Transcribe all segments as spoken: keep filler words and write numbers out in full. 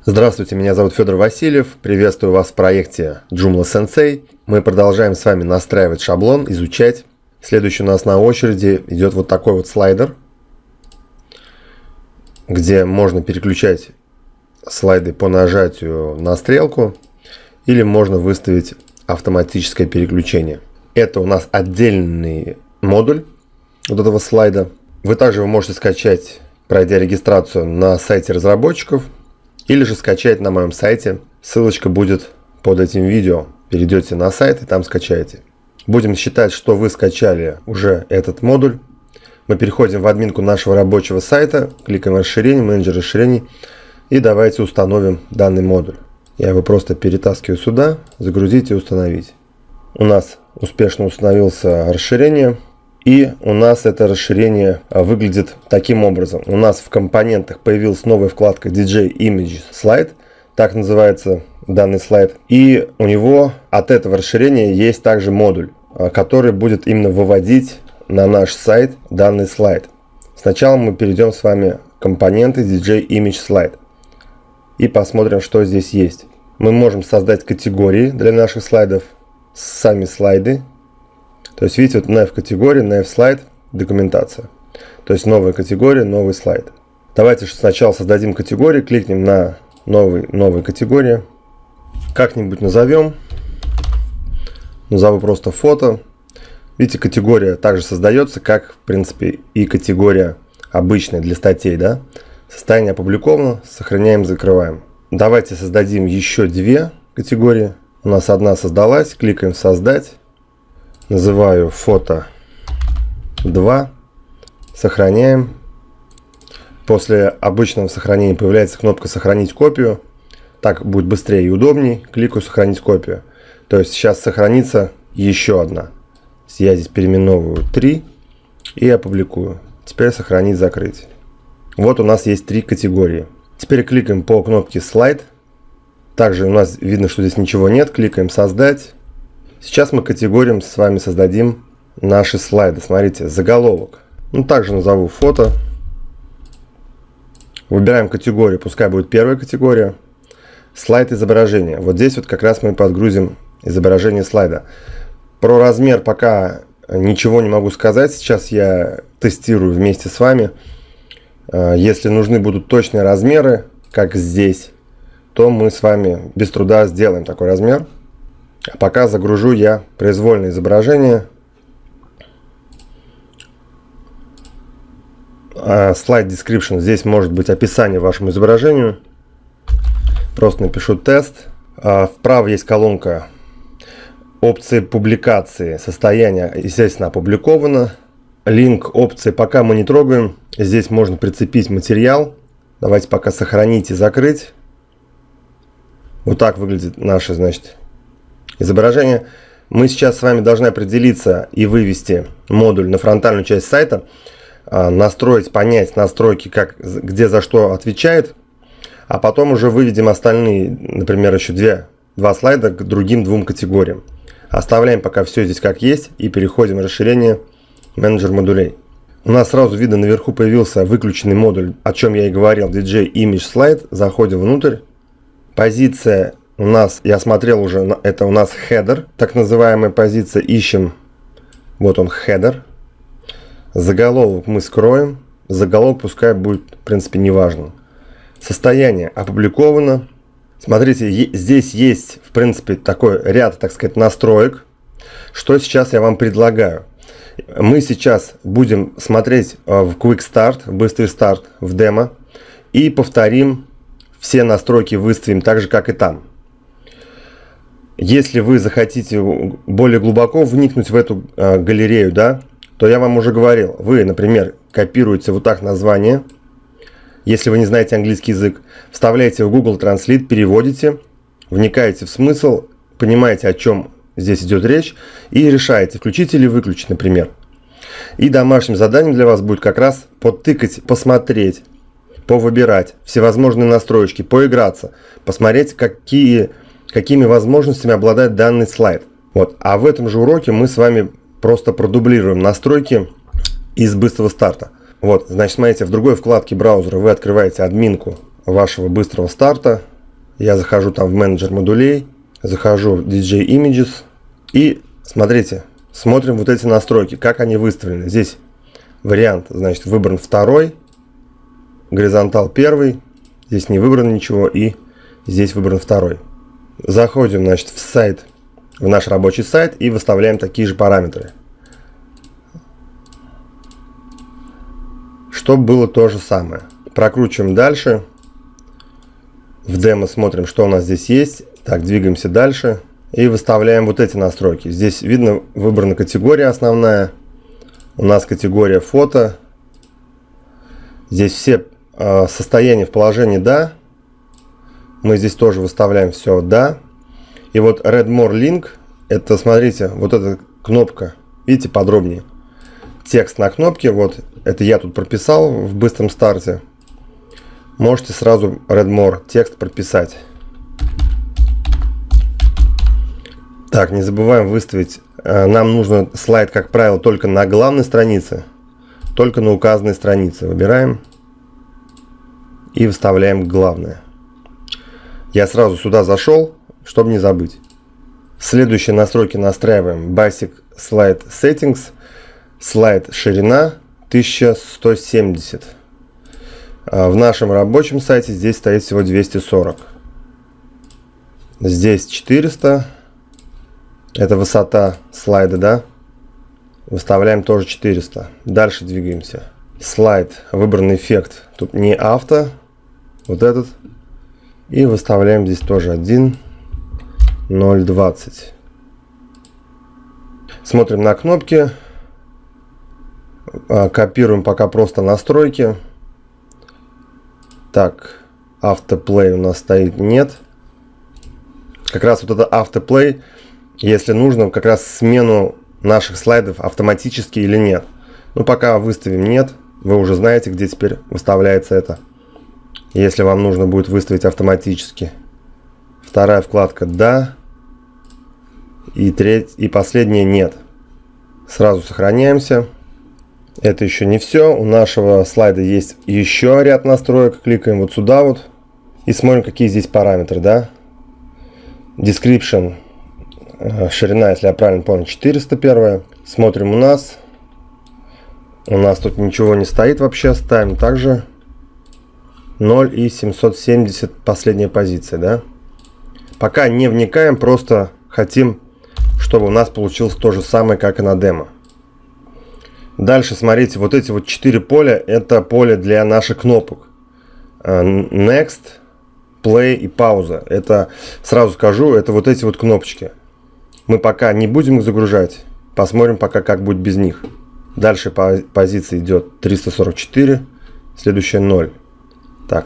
Здравствуйте, меня зовут Федор Васильев. Приветствую вас в проекте Joomla Sensei. Мы продолжаем с вами настраивать шаблон, изучать. Следующий у нас на очереди идет вот такой вот слайдер, где можно переключать слайды по нажатию на стрелку, или можно выставить автоматическое переключение. Это у нас отдельный модуль вот этого слайда. Вы также вы можете скачать, пройдя регистрацию на сайте разработчиков, или же скачать на моем сайте. Ссылочка будет под этим видео. Перейдете на сайт и там скачаете. Будем считать, что вы скачали уже этот модуль. Мы переходим в админку нашего рабочего сайта, кликаем расширение, менеджер расширений, и давайте установим данный модуль. Я его просто перетаскиваю сюда, загрузить и установить. У нас успешно установился расширение. И у нас это расширение выглядит таким образом. У нас в компонентах появилась новая вкладка ди джей Image Slide. Так называется данный слайд. И у него от этого расширения есть также модуль, который будет именно выводить на наш сайт данный слайд. Сначала мы перейдем с вами в компоненты ди джей Image Slide. И посмотрим, что здесь есть. Мы можем создать категории для наших слайдов. Сами слайды. То есть, видите, вот nav категория, nav слайд, документация. То есть, новая категория, новый слайд. Давайте сначала создадим категорию, кликнем на новый, новая категория. Как-нибудь назовем. Назову просто фото. Видите, категория также создается, как, в принципе, и категория обычная для статей, да? Состояние опубликовано, сохраняем, закрываем. Давайте создадим еще две категории. У нас одна создалась, кликаем «Создать». Называю фото два. Сохраняем. После обычного сохранения появляется кнопка «Сохранить копию». Так будет быстрее и удобнее. Кликаю «Сохранить копию». То есть сейчас сохранится еще одна. Я здесь переименовываю три и опубликую. Теперь «Сохранить, закрыть». Вот у нас есть три категории. Теперь кликаем по кнопке «Слайд». Также у нас видно, что здесь ничего нет. Кликаем «Создать». Сейчас мы категориям с вами создадим наши слайды. Смотрите, заголовок. Ну, также назову фото. Выбираем категорию, пускай будет первая категория. Слайд изображения. Вот здесь вот как раз мы подгрузим изображение слайда. Про размер пока ничего не могу сказать. Сейчас я тестирую вместе с вами. Если нужны будут точные размеры, как здесь, то мы с вами без труда сделаем такой размер. А пока загружу я произвольное изображение. Slide description. Здесь может быть описание вашему изображению. Просто напишу тест. Вправо есть колонка опции публикации. Состояние, естественно, опубликовано. Линк опции пока мы не трогаем. Здесь можно прицепить материал. Давайте пока сохранить и закрыть. Вот так выглядит наше, значит, изображение. Мы сейчас с вами должны определиться и вывести модуль на фронтальную часть сайта, настроить, понять настройки, как, где за что отвечает, а потом уже выведем остальные, например, еще две, два слайда к другим двум категориям. Оставляем пока все здесь как есть и переходим в расширение менеджер модулей. У нас сразу видно, наверху появился выключенный модуль, о чем я и говорил, ди джей Image Slide. Заходим внутрь. Позиция у нас, я смотрел уже, это у нас header, так называемая позиция, ищем, вот он header. Заголовок мы скроем, заголовок пускай будет, в принципе, неважно. Состояние опубликовано. Смотрите, здесь есть, в принципе, такой ряд, так сказать, настроек. Что сейчас я вам предлагаю? Мы сейчас будем смотреть в Quick Start, в быстрый старт, в демо, и повторим все настройки, выставим так же, как и там. Если вы захотите более глубоко вникнуть в эту э, галерею, да, то я вам уже говорил, вы, например, копируете вот так название, если вы не знаете английский язык, вставляете в Google Translate, переводите, вникаете в смысл, понимаете, о чем здесь идет речь, и решаете, включить или выключить, например. И домашним заданием для вас будет как раз подтыкать, посмотреть, повыбирать всевозможные настроечки, поиграться, посмотреть, какие... какими возможностями обладает данный слайд. Вот. А в этом же уроке мы с вами просто продублируем настройки из быстрого старта. Вот, значит, смотрите, в другой вкладке браузера вы открываете админку вашего быстрого старта. Я захожу там в менеджер модулей, захожу в ди джей Images и смотрите, смотрим вот эти настройки, как они выставлены. Здесь вариант, значит, выбран второй, горизонтал первый, здесь не выбрано ничего и здесь выбран второй. Заходим, значит, в сайт, в наш рабочий сайт и выставляем такие же параметры. Чтобы было то же самое. Прокручиваем дальше. В демо смотрим, что у нас здесь есть. Так, двигаемся дальше. И выставляем вот эти настройки. Здесь видно, выбрана категория основная. У нас категория фото. Здесь все э, состояния в положении «да». Мы здесь тоже выставляем все «да». И вот Read More Link. Это, смотрите, вот эта кнопка. Видите, подробнее. Текст на кнопке. Вот, это я тут прописал в быстром старте. Можете сразу Read More текст прописать. Так, не забываем выставить. Нам нужно слайд, как правило, только на главной странице. Только на указанной странице. Выбираем. И вставляем главное. Я сразу сюда зашел, чтобы не забыть. Следующие настройки настраиваем. Basic Slide Settings. Слайд ширина тысяча сто семьдесят. В нашем рабочем сайте здесь стоит всего двести сорок. Здесь четыреста. Это высота слайда, да? Выставляем тоже четыреста. Дальше двигаемся. Слайд, выбранный эффект. Тут не авто. Вот этот. И выставляем здесь тоже один ноль двадцать. Смотрим на кнопки. Копируем пока просто настройки. Так, автоплей у нас стоит, нет. Как раз вот это автоплей, если нужно, как раз смену наших слайдов автоматически или нет. Ну, пока выставим нет, вы уже знаете, где теперь выставляется это. Если вам нужно будет выставить автоматически. Вторая вкладка «Да». И, треть, и последняя «Нет». Сразу сохраняемся. Это еще не все. У нашего слайда есть еще ряд настроек. Кликаем вот сюда вот. И смотрим, какие здесь параметры, да. Description. Ширина, если я правильно помню, четыреста первая. Смотрим у нас. У нас тут ничего не стоит вообще. Ставим также ноль и семьсот семьдесят последняя позиция, да. Пока не вникаем, просто хотим, чтобы у нас получилось то же самое, как и на демо. Дальше, смотрите, вот эти вот четыре поля, это поле для наших кнопок. Next, Play и пауза. Это, сразу скажу, это вот эти вот кнопочки. Мы пока не будем их загружать. Посмотрим пока, как будет без них. Дальше по позиции идет триста сорок четыре. Следующая ноль. Так.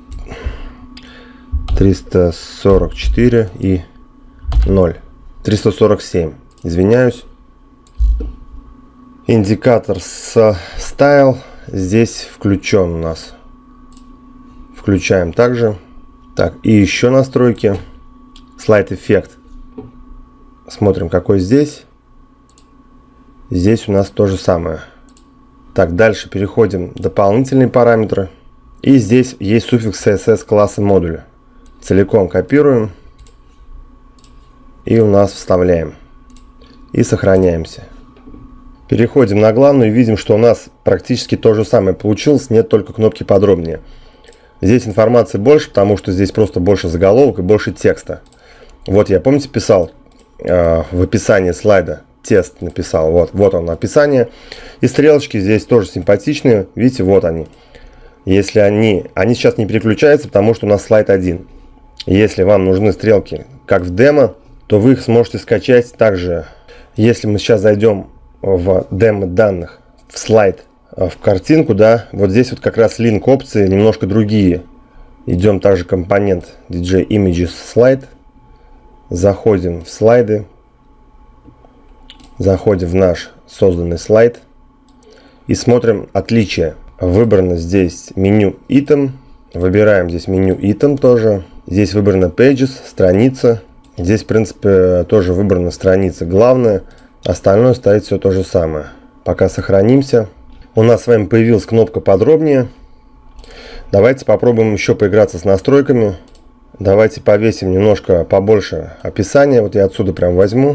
триста сорок четыре и ноль. триста сорок семь. Извиняюсь. Индикатор с Style здесь включен у нас. Включаем также. Так, и еще настройки. Слайд эффект. Смотрим, какой здесь. Здесь у нас то же самое. Так, дальше переходим в дополнительные параметры. И здесь есть суффикс си эс эс класса модуля. Целиком копируем. И у нас вставляем. И сохраняемся. Переходим на главную и видим, что у нас практически то же самое получилось, нет только кнопки подробнее. Здесь информации больше, потому что здесь просто больше заголовок и больше текста. Вот я, помните, писал э, в описании слайда, тест написал, вот, вот он, описание. И стрелочки здесь тоже симпатичные, видите, вот они. Если они, они сейчас не переключаются, потому что у нас слайд один. Если вам нужны стрелки, как в демо, то вы их сможете скачать также. Если мы сейчас зайдем в демо данных, в слайд, в картинку, да, вот здесь вот как раз линк опции немножко другие. Идем также компонент ди джей Images Slide, заходим в слайды, заходим в наш созданный слайд и смотрим отличия. Выбрано здесь меню Item, выбираем здесь меню Item тоже, здесь выбрано Pages, страница, здесь в принципе тоже выбрана страница главная. Остальное стоит все то же самое. Пока сохранимся. У нас с вами появилась кнопка подробнее. Давайте попробуем еще поиграться с настройками. Давайте повесим немножко побольше описания. Вот я отсюда прям возьму.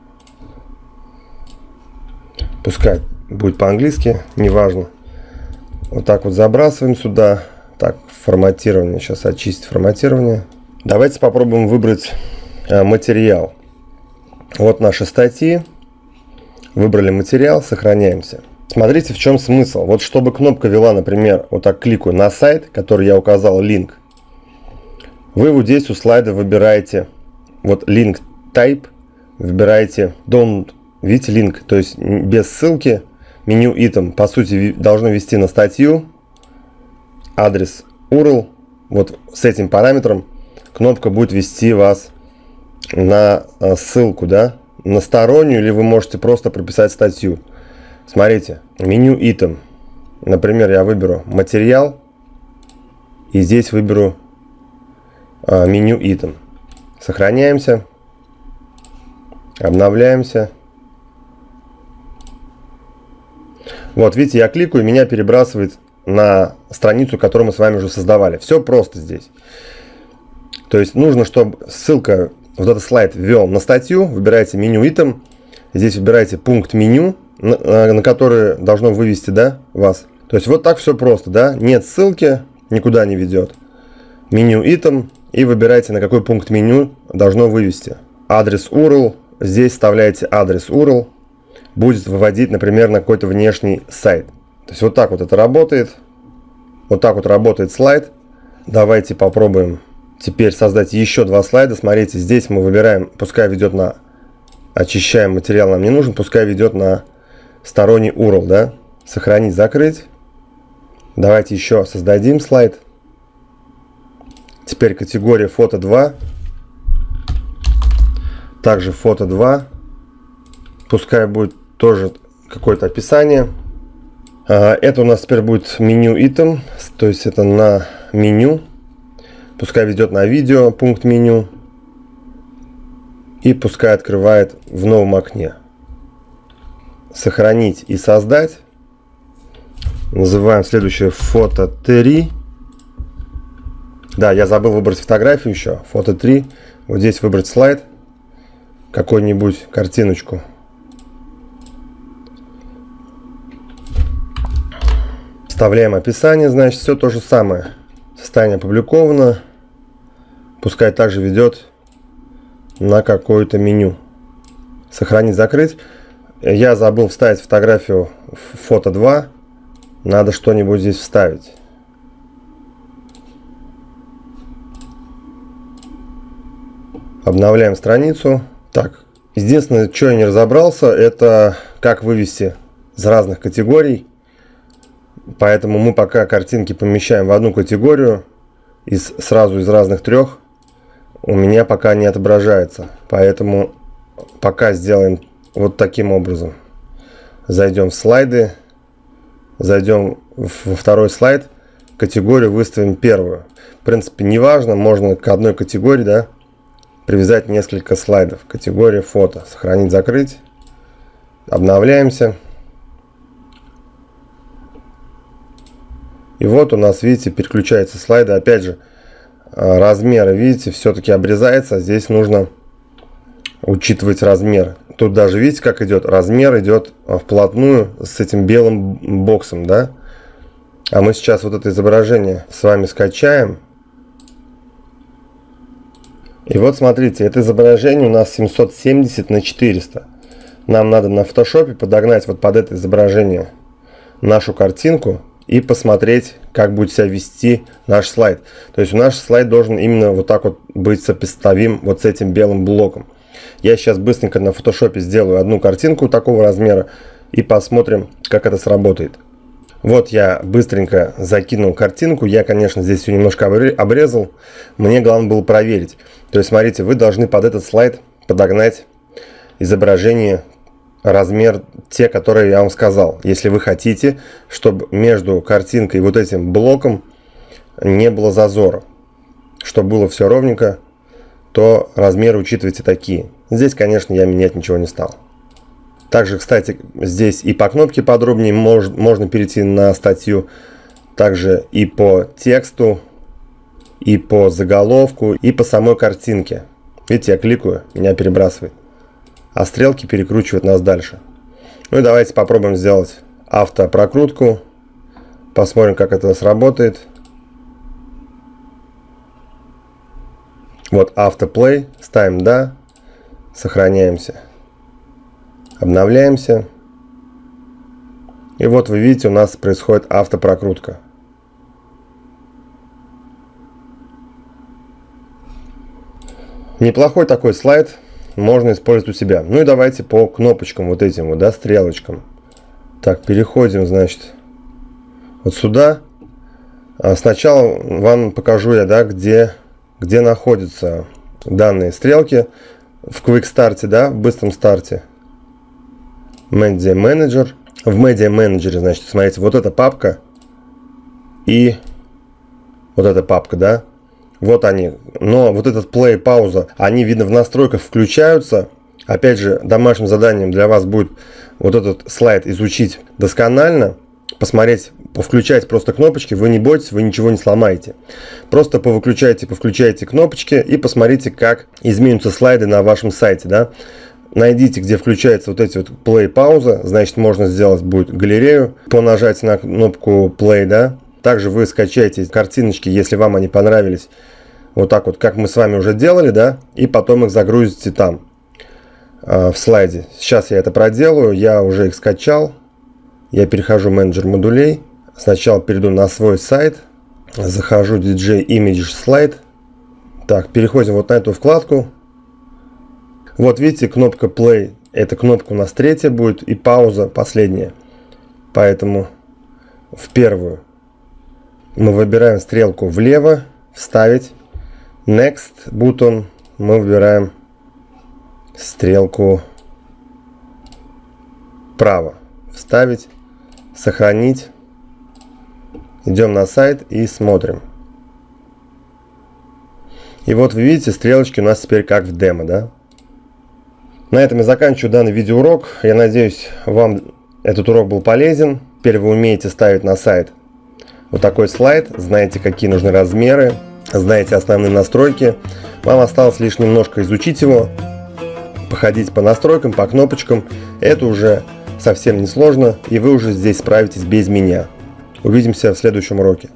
Пускай будет по-английски, неважно. Вот так вот забрасываем сюда. Так, форматирование. Сейчас очистить форматирование. Давайте попробуем выбрать э, материал. Вот наши статьи. Выбрали материал, сохраняемся. Смотрите, в чем смысл. Вот чтобы кнопка вела, например, вот так кликаю на сайт, который я указал, линк. Вы вот здесь у слайда выбираете вот link type, выбираете don't, видите, link, то есть без ссылки, меню item, по сути, должно вести на статью, адрес ю ар эл, вот с этим параметром кнопка будет вести вас на ссылку, да, на стороннюю, или вы можете просто прописать статью. Смотрите, меню item, например, я выберу материал, и здесь выберу меню item. Сохраняемся. Обновляемся. Вот, видите, я кликаю, и меня перебрасывает на страницу, которую мы с вами уже создавали. Все просто здесь. То есть нужно, чтобы ссылка, вот этот слайд ввел на статью. Выбираете меню item. Здесь выбираете пункт меню, на, на который должно вывести, да, вас. То есть вот так все просто, да. Нет ссылки, никуда не ведет. Меню item. И выбираете, на какой пункт меню должно вывести. Адрес ю ар эл. Здесь вставляете адрес ю ар эл. Будет выводить, например, на какой-то внешний сайт. То есть вот так вот это работает. Вот так вот работает слайд. Давайте попробуем теперь создать еще два слайда. Смотрите, здесь мы выбираем, пускай ведет на... Очищаем материал, нам не нужен. Пускай ведет на сторонний ю ар эл, да? Сохранить, закрыть. Давайте еще создадим слайд. Теперь категория фото два. Также фото два. Пускай будет тоже какое-то описание. Это у нас теперь будет меню item. То есть это на меню. Пускай ведет на видео пункт меню. И пускай открывает в новом окне. Сохранить и создать. Называем следующее фото три. Да, я забыл выбрать фотографию еще. Фото три. Вот здесь выбрать слайд. Какую-нибудь картиночку. Вставляем описание, значит, все то же самое. Состояние опубликовано. Пускай также ведет на какое-то меню. Сохранить, закрыть. Я забыл вставить фотографию в фото два. Надо что-нибудь здесь вставить. Обновляем страницу. Так, единственное, что я не разобрался, это как вывести из разных категорий. Поэтому мы пока картинки помещаем в одну категорию, из, сразу из разных трех, у меня пока не отображается. Поэтому пока сделаем вот таким образом. Зайдем в слайды, зайдем во второй слайд, категорию выставим первую. В принципе, неважно, можно к одной категории, да, привязать несколько слайдов. Категория фото. Сохранить, закрыть. Обновляемся. И вот у нас, видите, переключаются слайды. Опять же, размеры, видите, все-таки обрезается. Здесь нужно учитывать размер. Тут даже, видите, как идет? Размер идет вплотную с этим белым боксом, да? А мы сейчас вот это изображение с вами скачаем. И вот смотрите, это изображение у нас семьсот семьдесят на четыреста. Нам надо на фотошопе подогнать вот под это изображение нашу картинку и посмотреть, как будет себя вести наш слайд. То есть наш слайд должен именно вот так вот быть сопоставим вот с этим белым блоком. Я сейчас быстренько на фотошопе сделаю одну картинку такого размера и посмотрим, как это сработает. Вот я быстренько закинул картинку. Я, конечно, здесь ее немножко обрезал. Мне главное было проверить. То есть, смотрите, вы должны под этот слайд подогнать изображение, размер те, которые я вам сказал. Если вы хотите, чтобы между картинкой и вот этим блоком не было зазора, чтобы было все ровненько, то размеры учитывайте такие. Здесь, конечно, я менять ничего не стал. Также, кстати, здесь и по кнопке подробнее мож, можно перейти на статью. Также и по тексту, и по заголовку, и по самой картинке. Видите, я кликаю, меня перебрасывает. А стрелки перекручивают нас дальше. Ну и давайте попробуем сделать автопрокрутку. Посмотрим, как это сработает. Вот автоплей. Ставим «Да». Сохраняемся. Обновляемся. И вот вы видите, у нас происходит автопрокрутка. Неплохой такой слайд. Можно использовать у себя. Ну и давайте по кнопочкам вот этим вот, да, стрелочкам. Так, переходим, значит, вот сюда. А сначала вам покажу я, да, где, где находятся данные стрелки в Quick Start, да, в быстром старте. Media Manager. В Media Manager, значит, смотрите, вот эта папка и вот эта папка, да. Вот они. Но вот этот play, пауза, они, видно, в настройках включаются. Опять же, домашним заданием для вас будет вот этот слайд изучить досконально. Посмотреть, повключать просто кнопочки. Вы не бойтесь, вы ничего не сломаете. Просто повыключайте, повключайте кнопочки и посмотрите, как изменятся слайды на вашем сайте, да. Найдите, где включается вот эти вот play, пауза. Значит, можно сделать будет галерею по нажатию на кнопку play, да. Также вы скачаете картиночки, если вам они понравились. Вот так вот, как мы с вами уже делали, да. И потом их загрузите там, э, в слайде. Сейчас я это проделаю. Я уже их скачал. Я перехожу в менеджер модулей. Сначала перейду на свой сайт. Захожу в ди джей Images Slide. Так, переходим вот на эту вкладку. Вот видите, кнопка Play. Эта кнопка у нас третья будет. И пауза последняя. Поэтому в первую мы выбираем стрелку влево. Вставить. Next button. Мы выбираем стрелку вправо. Вставить. Сохранить. Идем на сайт и смотрим. И вот вы видите, стрелочки у нас теперь как в демо, да? На этом я заканчиваю данный видеоурок. Я надеюсь, вам этот урок был полезен. Теперь вы умеете ставить на сайт вот такой слайд. Знаете, какие нужны размеры. Знаете основные настройки. Вам осталось лишь немножко изучить его. Походить по настройкам, по кнопочкам. Это уже совсем не сложно. И вы уже здесь справитесь без меня. Увидимся в следующем уроке.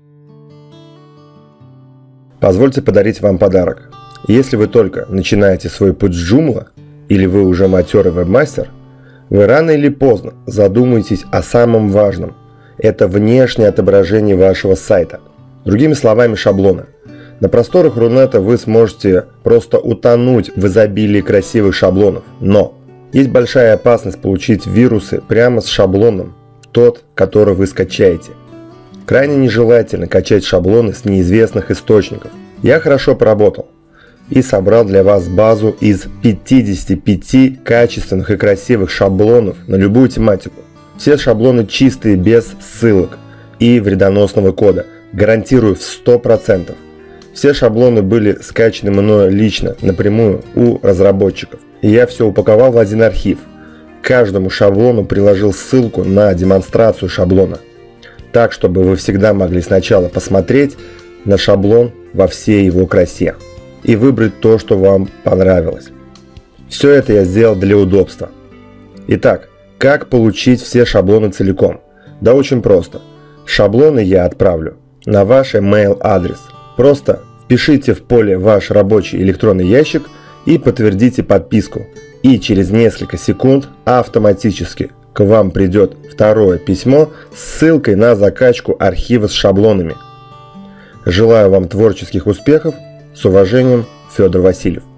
Позвольте подарить вам подарок. Если вы только начинаете свой путь с Joomla, или вы уже матерый вебмастер, вы рано или поздно задумаетесь о самом важном. Это внешнее отображение вашего сайта. Другими словами, шаблоны. На просторах Рунета вы сможете просто утонуть в изобилии красивых шаблонов. Но есть большая опасность получить вирусы прямо с шаблоном, тот, который вы скачаете. Крайне нежелательно качать шаблоны с неизвестных источников. Я хорошо поработал и собрал для вас базу из пятидесяти пяти качественных и красивых шаблонов на любую тематику. Все шаблоны чистые, без ссылок и вредоносного кода. Гарантирую в сто процентов. Все шаблоны были скачаны мною лично, напрямую у разработчиков. И я все упаковал в один архив. К каждому шаблону приложил ссылку на демонстрацию шаблона. Так, чтобы вы всегда могли сначала посмотреть на шаблон во всей его красе и выбрать то, что вам понравилось. Все это я сделал для удобства. Итак, как получить все шаблоны целиком? Да очень просто. Шаблоны я отправлю на ваш email адрес. Просто впишите в поле ваш рабочий электронный ящик и подтвердите подписку. И через несколько секунд автоматически к вам придет второе письмо с ссылкой на закачку архива с шаблонами. Желаю вам творческих успехов. С уважением, Федор Васильев.